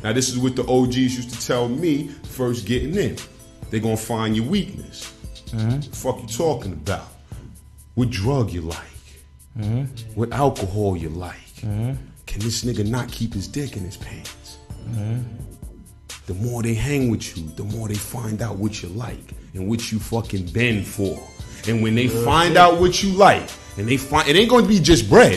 Now, this is what the OGs used to tell me first getting in. They're going to find your weakness. What the fuck you talking about? What drug you like? What alcohol you like? Can this nigga not keep his dick in his pants? The more they hang with you, the more they find out what you like and what you fucking bend for. And when they find out what you like, and they find, it ain't going to be just bread.